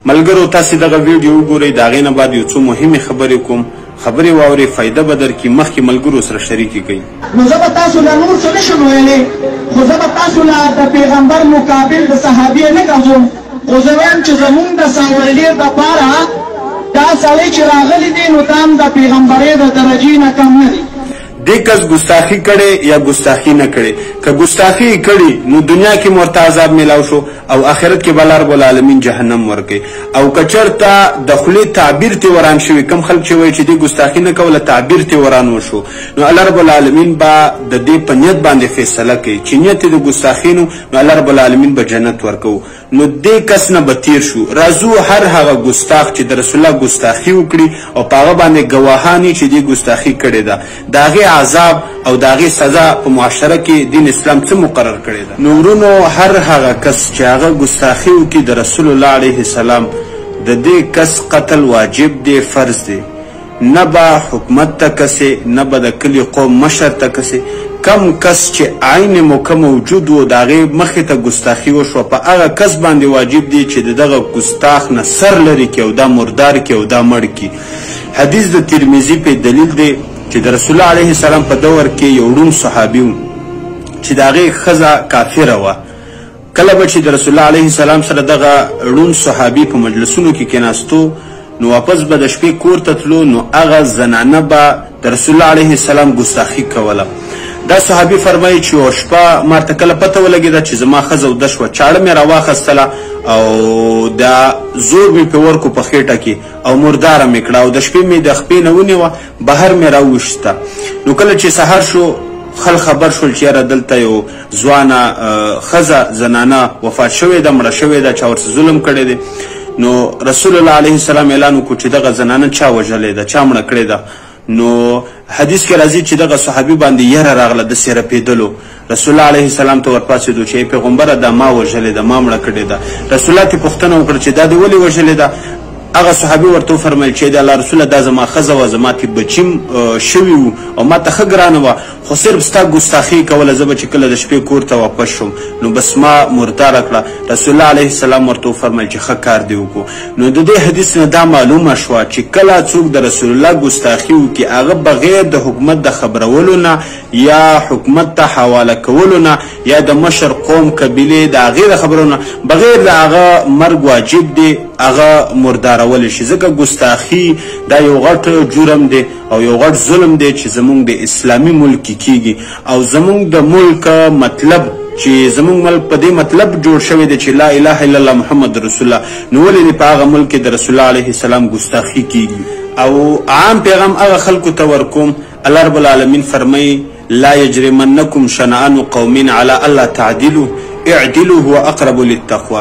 ملګرو تاسو دغه ویډیو وګورئ، د هغې نه بعد یو څو مهمې خبرې کوم. خبرې واورئ، فایده به درکړي، مخکې ملګرو سره شریکې کړئ. نو زه به تاسو له نور څه نشم ویلی، خو زه به تاسو له د پیغمبر مقابل د صحابي نه ګرځوم، خو زه وایم چې زمونږ د ساورلیر دپاره دا سړی چې راغلی دی نو دا هم د پیغمبرۍ د درجې نه کم نه دی. دې کس ګستاخي کړې یا ګستاخي نه کړې. که ګستاخي یې کړي نو دنیا کې مو ورته عذاب میلاو شو او آخرت کې به الله رب العالمین جهنم ورکوي. او که چېرته د خولې تعبیر ترې وران شوي، کم خلک چې وایي چې دې ګستاخي نه کوله تعبیر ترې وران وشو، نو الله رب العالمین به د دې په نیت باندې فیصله کوي چې نیت یې د ګستاخي نو الله رب العالمین به جنت ورکوو. نو دې کس نه به تیر شو. راځو هر هغه ګستاخ چې د رسول الله ګستاخي وکړي او په هغه باندې ګواهان یي چې دې ګستاخي کړې ده، د هغې عذاب او د هغې سزا په معاشره کې دین اسلام څه مقرر کړې ده. نو ورونو هر هغه کس چې هغه ګستاخي وکړي د رسول الله علیه السلام، د دې کس قتل واجب دی، فرض دی. نه به حکومت ته کسې، نه به د کلي قوم مشر ته کسې. کم کس چې عین موقع موجود و د هغې مخې ته ګستاخي وشوه، په هغه کس باندې واجب دی چې د دغه ګستاخ نه سر لرې کړي او دا مردار کړي او دا مړ کړي. حدیث د ترمذي په دلیل دی چې د رسول الله علیه السلام په دور کې یو ړوند صحابي و چې د هغې ښځه کافره وه. کله به چې د رسول الله علیه السلام سره دغه ړوند صحابي په مجلسونو کې کېناستو، نو واپس به د شپې کور ته تلو، نو هغه زنانه به د رسول الله علیه السلام ګستاخي کوله. دا صحابي فرمایي چې یوه شپه ما ته کله پته ولګېده چې زما ښځه وده شوه، چاړه مې راواخیستله او دا زور مې پې ورکو په خېټه کې او مرداره مې کړه او د شپې مې د خپې نه ونیوه، بهر مې راوویسته. نو کله چې سهار شو، خل خبر شول چې یاره دلته یو ځوانه ښځه زنانه وفات شوې ده، مړه شوې ده، چا ورسره ظلم کړی دی. نو رسول الله علیه السلام اعلان وکړو چې دغه زنانه چا وژلې ده، چا مړه کړې ده. نو حدیث کې راځي چې دغه صحابي باندې یره راغله د سې رپېدلو. رسول الله علیه السلام ته ورپاڅېدو چې ای پیغمبره دا ما وژلې ده، ما مړه کړې ده. رسول الله ترې پوښتنه وکړه چې دا دې ولې وژلې ده؟ هغه صحابي ورته وفرمیل چې د الله رسوله دا زما ښځه وه، زما ترې بچیم شوي وو او ما ته ښه ګرانه وه، خو صرف ستا ګستاخي کوله. زه به چې کله د شپې کور ته واپس شوم نو بس ما مرداره کړه. رسول الله علیه السلام ورته وفرمیل چې ښه کار دې وکړو. نو د دې حدیث نه دا معلومه شوه چې کله څوک د رسول الله ګستاخي وکړي، هغه بغیر د حکومت د خبرولو نه یا حکومت ته حواله کولو نه یا د مشر قوم قبیلې د هغې د خبرو نه، بغیر د هغه مرګ واجب دی، هغه مردارولی شي. ځکه ګستاخي دا یو غټ جرم دی او یو غټ ظلم دی چې زمونږ د اسلامي ملک کې کیږي. او زمونږ د ملک مطلب چې زمونږ ملک په دې مطلب جوړ شوی دی چې لا اله الا الله محمد رسول الله، نو ولې په هغه ملک کې د رسول الله علیه السلام ګستاخي کیږي؟ او عام پیغام هغه خلکو ته ورکوم، الله رب العالمین فرمایي لا یجرمنکم شنآن قوم علی الا تعدلوا اعدلوا هو اقرب للتقوى.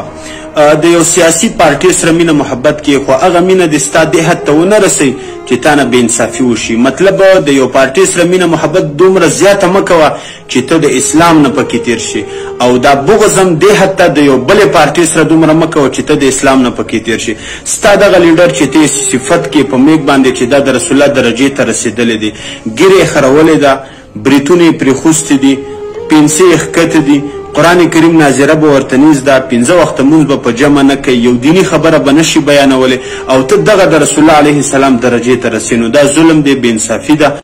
د یو سیاسي پارټي سره مینه محبت کې، خو هغه مینه دې ستا دې حد ته ونه رسوي چې تا نه بېانصافي وشي. مطلب د یو پارټي سره مینه محبت دومره زیاته مه کوه چې ته د اسلام نه پکې تیر شي، او دا بغض هم دې حد ته د یو بلې پارټي سره دومره مه کوه چې ته د اسلام نه پکې تیر شي. ستا دغه لیډر چې ته صفت کې په میږ باندې چې دا د رسول الله درجې ته رسېدلی دی، ږیرې یې خرولې ده، بریتونه یې پرېخوستې دي، پنسې یې ښکته دي، قرآن کریم ناظره به ورته نیز ده، 5 وخته مونځ به په جمع نه کوي، یو دیني خبره به نشي بیانولی او ته دغه د رسول الله علیه السلام درجې ته رسې. نو دا ظلم دی، بې انصافي ده.